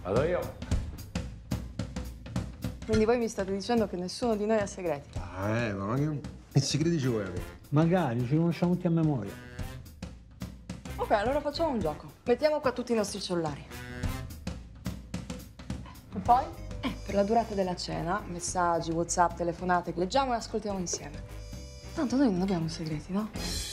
Vado io. Quindi voi mi state dicendo che nessuno di noi ha segreti? Ma che segreti ci vuoi avere? Magari ci conosciamo tutti a memoria. Ok, allora facciamo un gioco. Mettiamo qua tutti i nostri cellulari. E poi? Per la durata della cena, messaggi, WhatsApp, telefonate, leggiamo e ascoltiamo insieme. Tanto noi non abbiamo segreti, no?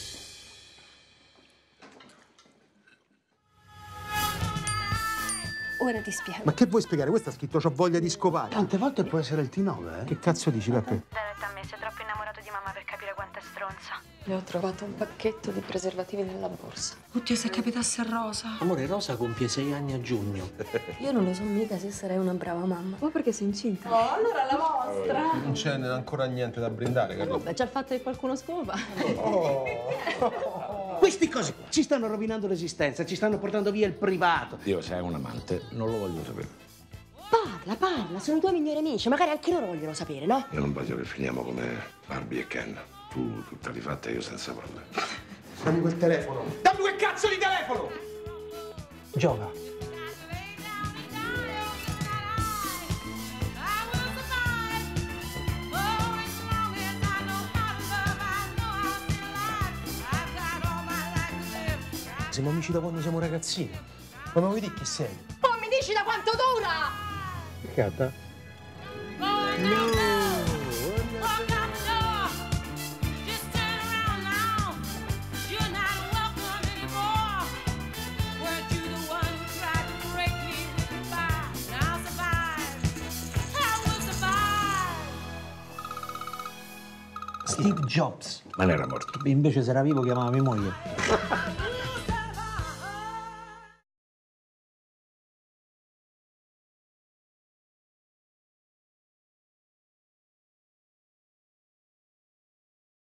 Ora ti spiego. Ma che vuoi spiegare? Questo ha scritto c'ho voglia di scopare. Tante volte può essere il T9, eh? Che cazzo dici, Peppe? Dai retta a me, sei troppo innamorato di mamma per capire quanto è stronza. Le ho trovato un pacchetto di preservativi nella borsa. Oddio, se capitasse a Rosa. Amore, Rosa compie 6 anni a giugno. Io non lo so mica se sarei una brava mamma. Ma perché sei incinta? Oh, allora la vostra. Non c'è ancora niente da brindare, Carlo. Beh, c'è il fatto che qualcuno scopa. Questi cose qua ci stanno rovinando l'esistenza, ci stanno portando via il privato. Io, se è un amante, non lo voglio sapere. Parla, sono i tuoi migliori amici, magari anche loro vogliono sapere, no? Io non voglio che finiamo come Barbie e Ken. Tu tutta rifatta e io senza palle. Dammi quel telefono. Dammi quel cazzo di telefono! Gioca. Siamo amici da quando siamo ragazzini. Ma mi vuoi dire chi sei? Poi mi dici da quanto dura! Gatta. Steve Jobs. Ma non era morto. Invece se era vivo chiamava mia moglie.